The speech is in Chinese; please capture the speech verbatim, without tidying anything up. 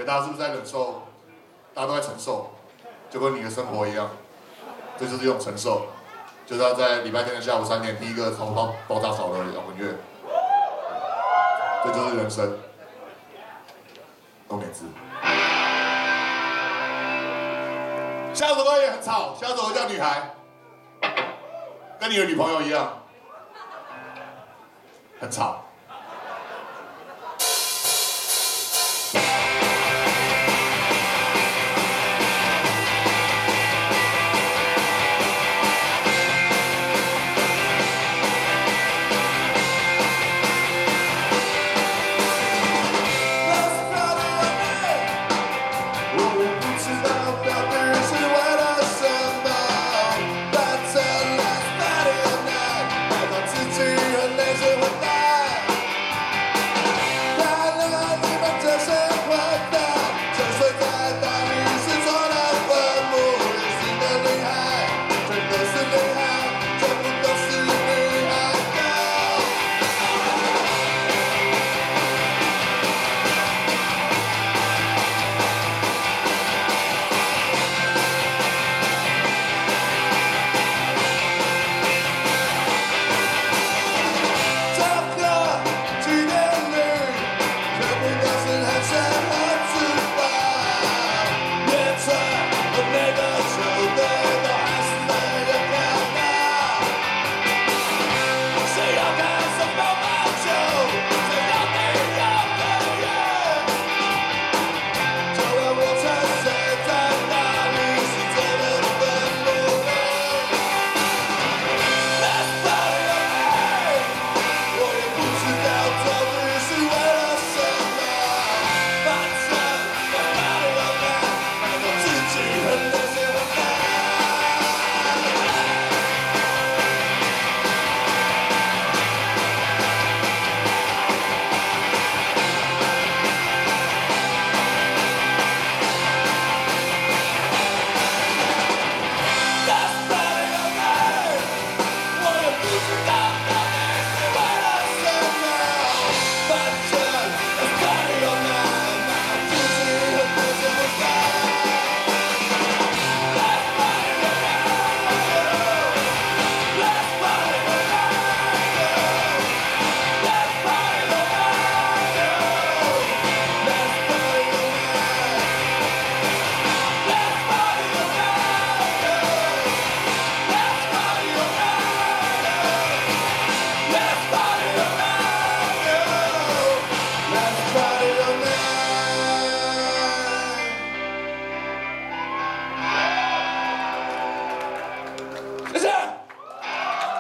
大家是不是在忍受？大家都在承受，就跟你的生活一样，这就是一种承受。就是要在礼拜天的下午三点听一个超爆爆炸吵的摇滚乐，这就是人生。都没字。下首歌也很吵，下首歌叫《女孩》，跟你的女朋友一样，很吵。